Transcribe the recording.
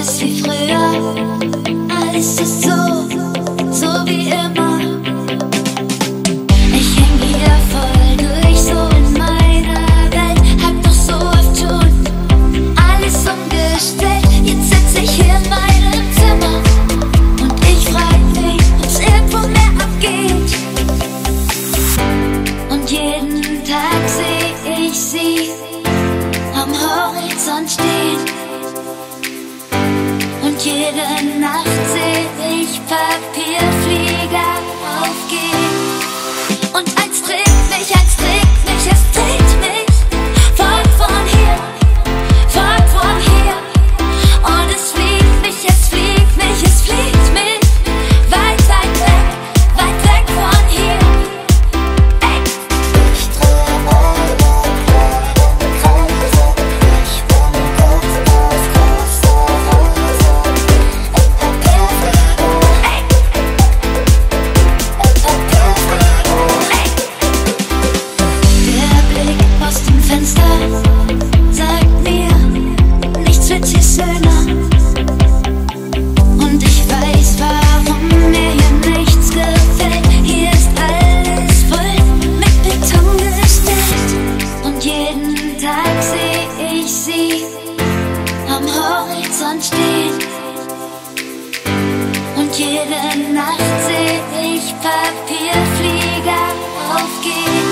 ist wie früher, alles ist so, so wie immer. Ich häng hier voll durch, so in meiner Welt, hab doch so oft schon alles umgestellt. Jetzt sitz ich hier in meinem Zimmer und ich frag mich, ob's irgendwo mehr abgeht. Und jeden Tag seh ich sie am Horizont stehen. Und jede Nacht seh ich Papierflieger aufgehen. Und eins trägt mich, es trägt mich fort von hier, fort von hier. Und es fliegt mich, es fliegt mich, es fliegt mich weit, weit weg von hier. Ey. Ich träume kleine Kreise, ich bin kurz das große Reise. Der Blick aus dem Fenster sagt mir, nichts wird hier schöner. Und ich weiß, warum mir hier nichts gefällt. Hier ist alles voll mit Beton gestellt. Und jeden Tag seh ich sie am Horizont stehen. Und jede Nacht seh ich Papierflieger aufgehen.